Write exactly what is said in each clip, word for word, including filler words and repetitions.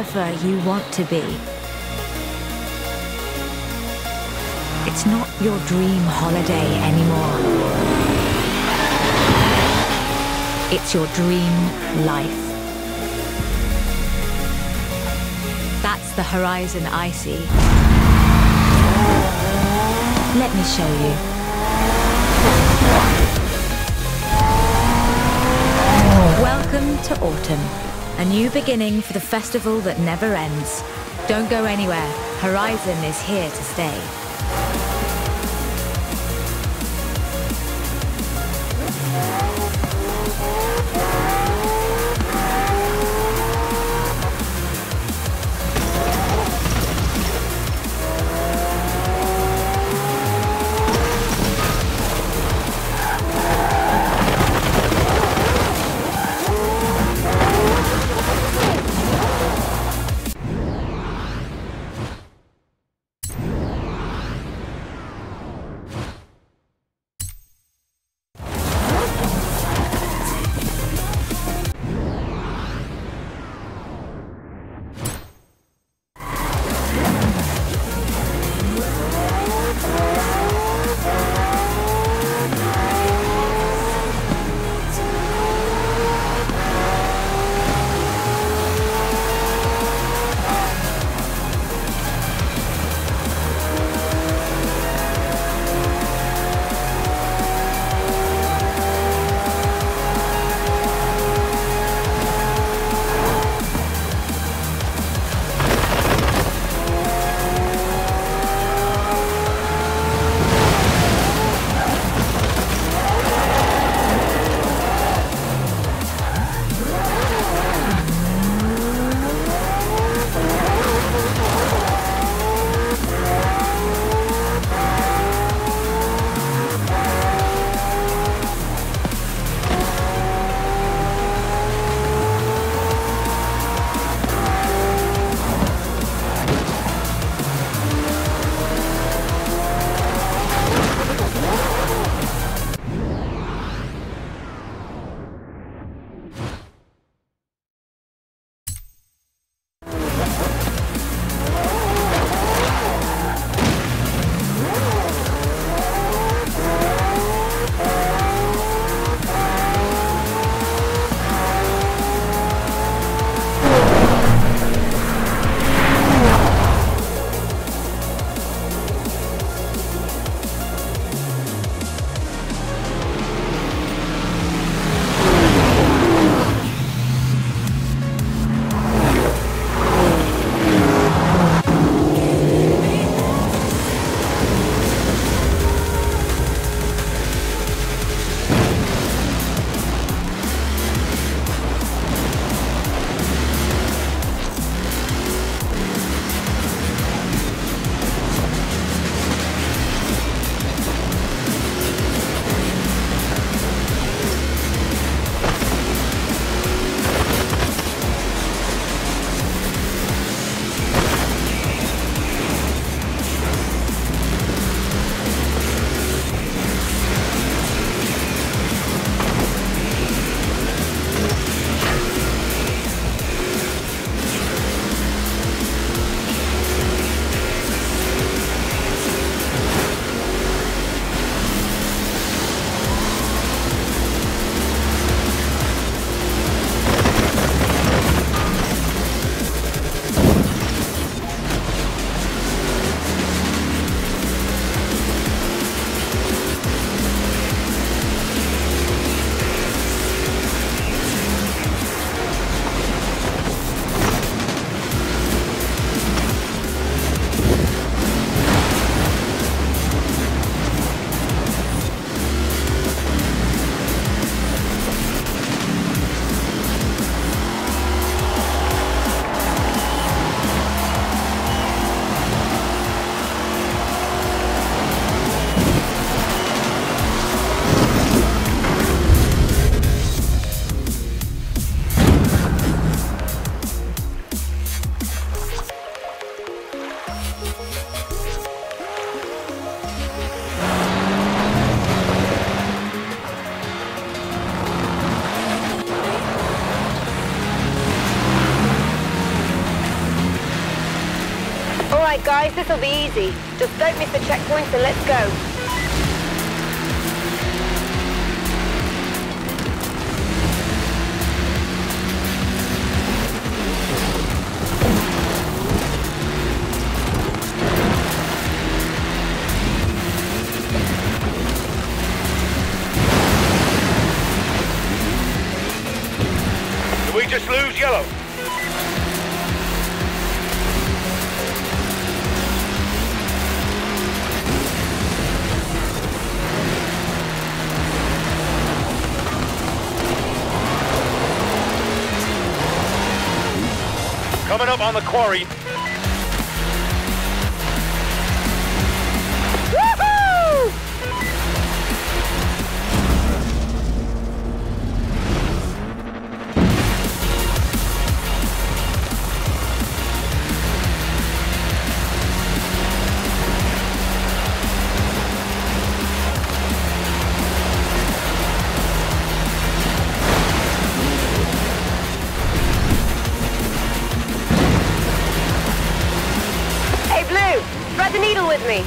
photographer you want to be. It's not your dream holiday anymore. It's your dream life. That's the horizon I see. Let me show you. Welcome to autumn. A new beginning for the festival that never ends. Don't go anywhere. Horizon is here to stay. Alright guys, this'll be easy. Just don't miss the checkpoints and let's go. Did we just lose yellow? Coming up on the quarry. Woohoo! Hey Blue, thread the needle with me.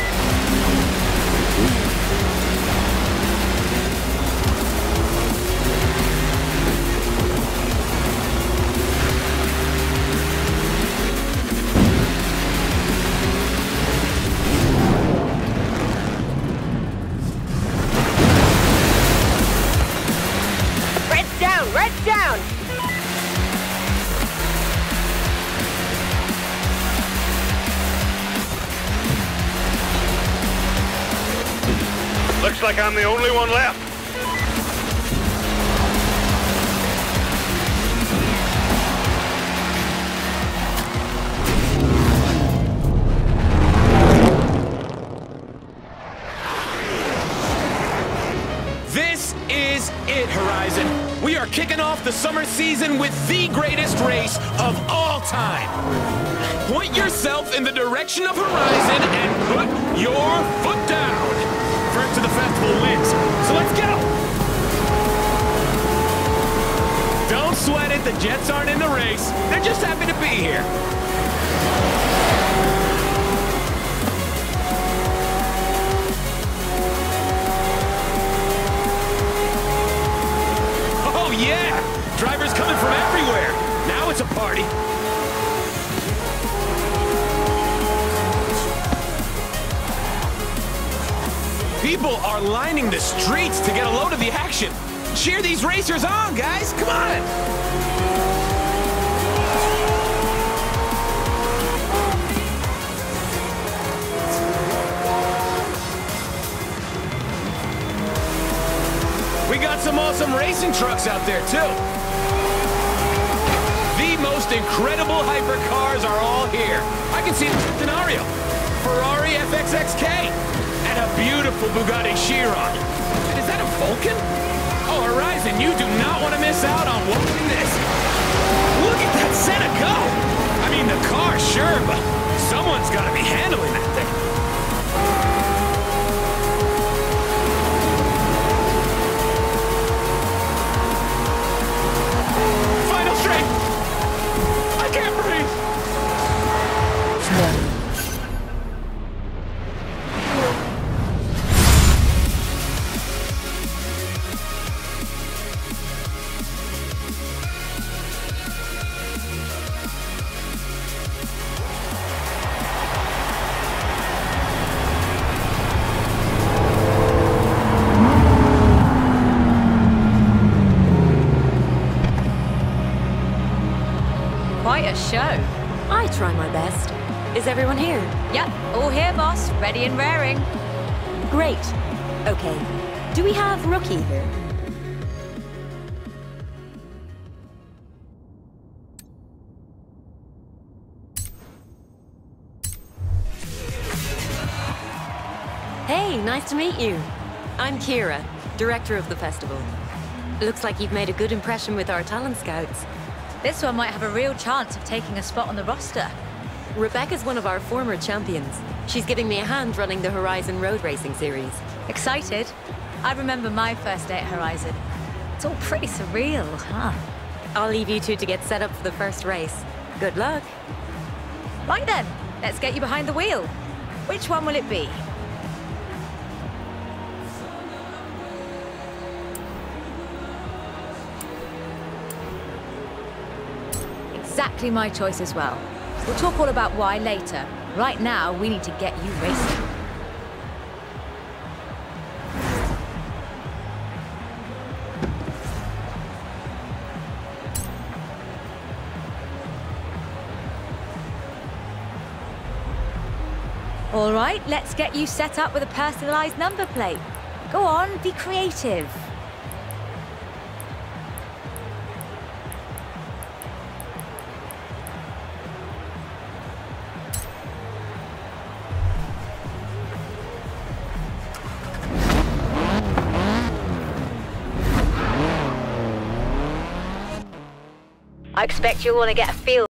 Red's down, red's down. Looks like I'm the only one left. This is it, Horizon. We are kicking off the summer season with the greatest race of all time. Point yourself in the direction of Horizon and put your foot down. First to the festival wins, so let's go! Don't sweat it, the Jets aren't in the race. They're just happy to be here. Oh yeah! Drivers coming from everywhere. Now it's a party. People are lining the streets to get a load of the action. Cheer these racers on, guys! Come on! We got some awesome racing trucks out there, too. The most incredible hypercars are all here. I can see the Denario, Ferrari F X X K. And a beautiful Bugatti Chiron. Is that a Vulcan? Oh, Horizon, you do not want to miss out on watching this. Look at that Senna go! I mean, the car, sure, but someone's got to be handling that thing. Final straight! I can't breathe! Quite a show. I try my best. Is everyone here? Yep, all here, boss. Ready and raring. Great. Okay. Do we have Rookie here? Hey, nice to meet you. I'm Kira, director of the festival. Looks like you've made a good impression with our talent scouts. This one might have a real chance of taking a spot on the roster. Rebecca's one of our former champions. She's giving me a hand running the Horizon Road Racing Series. Excited? I remember my first day at Horizon. It's all pretty surreal, huh? I'll leave you two to get set up for the first race. Good luck. Right then, let's get you behind the wheel. Which one will it be? Exactly my choice as well. We'll talk all about why later. Right now, we need to get you racing. All right, let's get you set up with a personalized number plate. Go on, be creative. I expect you'll want to get a feel